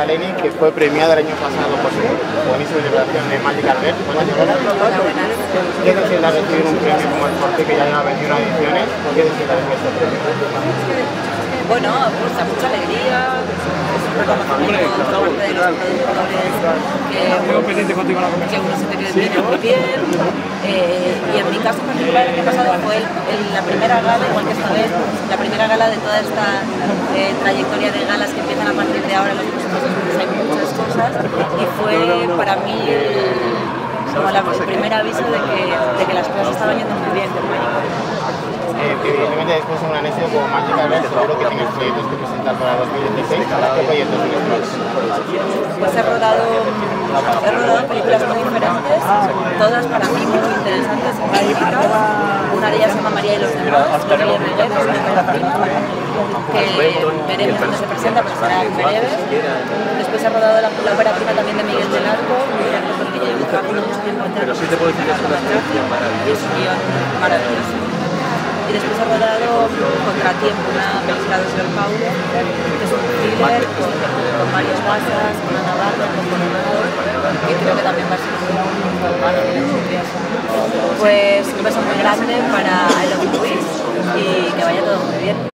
Sara Eleni, que fue premiada el año pasado por su buenísima interpretación de Magical Girl. ¿Qué te sientas recibir un premio como el Forte, que ya lleva 21 ediciones? ¿Qué te sientas recibir este premio? Bueno, pues da mucha alegría, es un reconocimiento por parte de los productores que uno se te viene muy bien. Y en mi caso en particular, el año pasado fue la primera gala, igual que esta vez, la primera gala de toda esta trayectoria de galas que empiezan a partir de ahora. Los próximos meses hay muchas cosas y fue para mí como el primer aviso de que las cosas estaban yendo muy bien con Magical. Evidentemente después de un anexo como Magical Girl, seguro que tienes proyectos que presentar para 2016. ¿Qué proyectos tienes? Pues he rodado películas muy diferentes, todas para mí muy interesantes y magníficas. Una de ellas se llama María y los demás, que es una ópera prima, que veremos dónde se presenta, pero será en breve. Después he rodado la ópera prima también de Miguel del Arco, un director con el que yo llevo trabajando mucho tiempo en teatro. Es un guión maravilloso. Y después he rodado Contratiempo, una película de Sor Paulo, que es un thriller con Mario Casas, con Ana Barra, con Coronado, que creo que también va a ser muy humano. Pues un beso muy grande para I Love You y que vaya todo muy bien.